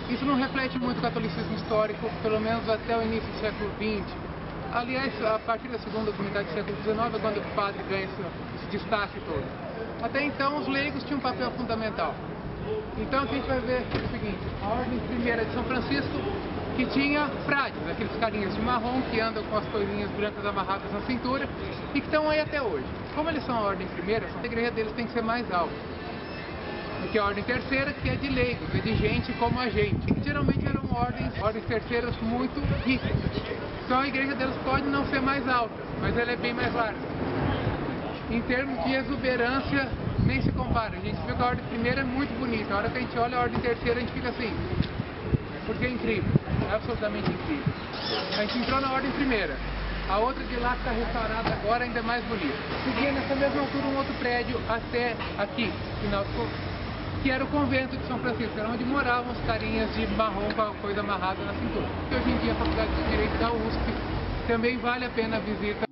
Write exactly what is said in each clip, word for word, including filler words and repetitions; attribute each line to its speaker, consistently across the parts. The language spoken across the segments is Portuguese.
Speaker 1: Isso não reflete muito o catolicismo histórico, pelo menos até o início do século vinte. Aliás, a partir da segunda comunidade do século dezenove é quando o padre ganha esse, esse destaque todo. Até então, os leigos tinham um papel fundamental. Então, aqui a gente vai ver o seguinte: a Ordem Primeira de São Francisco, que tinha frades, aqueles carinhas de marrom que andam com as coisinhas brancas amarradas na cintura e que estão aí até hoje. Como eles são a Ordem Primeira, a igreja deles tem que ser mais alta do que a Ordem Terceira, que é de leigos, é de gente como a gente. Geralmente eram ordens, ordens terceiras muito ricas. Então a igreja deles pode não ser mais alta, mas ela é bem mais larga. Em termos de exuberância, nem se compara. A gente viu que a Ordem Primeira é muito bonita. A hora que a gente olha a Ordem Terceira, a gente fica assim, porque é incrível, é absolutamente incrível. A gente entrou na Ordem Primeira. A outra de lá que está restaurada agora ainda é mais bonita. Seguia nessa mesma altura um outro prédio até aqui, final do que era o convento de São Francisco, era onde moravam os carinhas de marrom com a coisa amarrada na cintura. E hoje em dia a Faculdade de Direito da U S P também vale a pena a visita.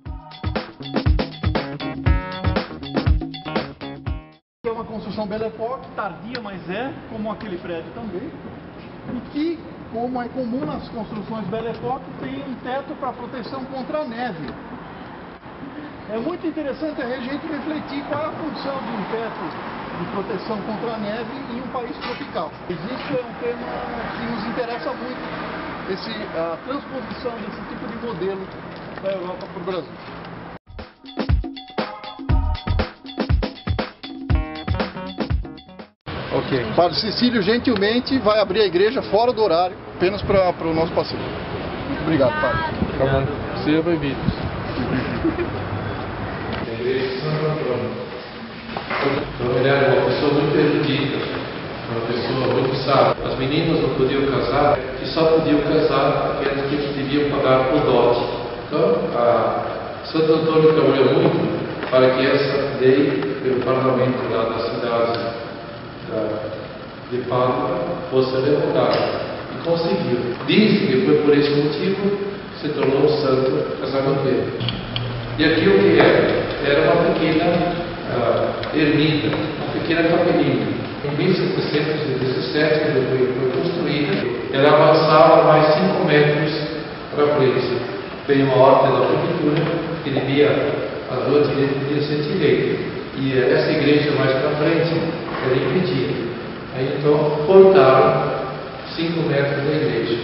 Speaker 2: É uma construção Belle Époque, tardia, mas é, como aquele prédio também, e que, como é comum nas construções Belle Époque, tem um teto para proteção contra a neve. É muito interessante a gente refletir qual é a função de um teto de proteção contra a neve em um país tropical. Isso é um tema que nos interessa muito, esse, a transposição desse tipo de modelo da Europa para o Brasil.
Speaker 3: Ok.
Speaker 2: O Padre Cecílio gentilmente vai abrir a igreja fora do horário, apenas para o nosso passeio. Muito obrigado, Padre.
Speaker 3: Tá bom. Sejam bem-vindos.
Speaker 4: Ele era uma pessoa muito erudita, uma pessoa muito sábia. As meninas não podiam casar, e só podiam casar aquelas que deviam pagar o dote. Então, a Santo Antônio trabalhou muito para que essa lei, pelo parlamento lá da cidade de Pádua, fosse revogada. E conseguiu. Dizem que foi por esse motivo que se tornou um santo casamenteiro. E aqui o que era? Era uma pequena Uh, ermida, uma pequena capelinha. Em mil setecentos e dezessete, quando foi, foi construída, ela avançava mais cinco metros para frente. Veio uma ordem da prefeitura que devia, a rua devia ser direita. E essa igreja mais para frente era impedida. Aí então cortaram cinco metros da igreja.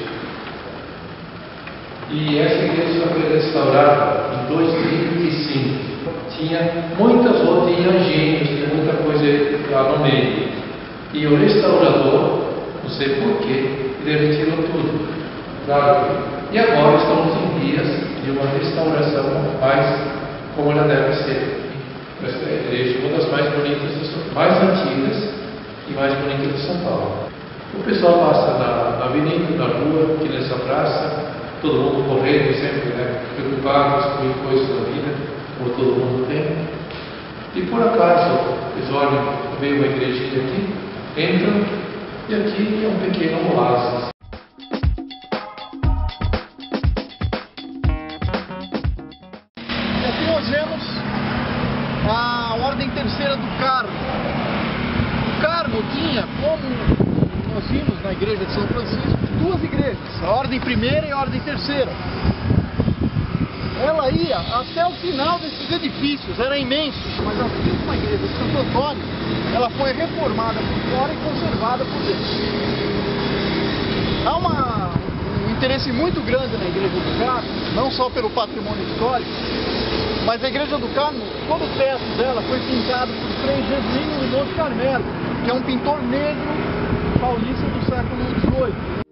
Speaker 4: E essa igreja só foi restaurada em dois mil e cinco. Tinha muitas outras, tinha engenhos, tinha muita coisa lá no meio. E o restaurador, não sei porquê, ele retirou tudo. Claro. E agora estamos em dias de uma restauração mais como ela deve ser. Esta é a igreja, uma das mais bonitas, mais antigas e mais bonitas de São Paulo. O pessoal passa na, na avenida, na rua, aqui nessa praça, todo mundo correndo sempre, né, preocupados com coisas da vida, como todo mundo tem. E por acaso, eles olham, veio uma igrejinha aqui, entram, e aqui é um pequeno oásis.
Speaker 2: E aqui nós vemos a Ordem Terceira do Carmo. O Carmo tinha, como nós vimos na igreja de São Francisco, duas igrejas, a Ordem Primeira e a Ordem Terceira. Ela ia até o final desses edifícios, era imenso, mas a mesma igreja de Santo Antônio, ela foi reformada por fora e conservada por dentro. Há uma, um interesse muito grande na igreja do Carmo, não só pelo patrimônio histórico, mas a igreja do Carmo, todo o teto dela foi pintado por Frei Jesuíno Monte Carmelo, que é um pintor negro paulista do século dezoito.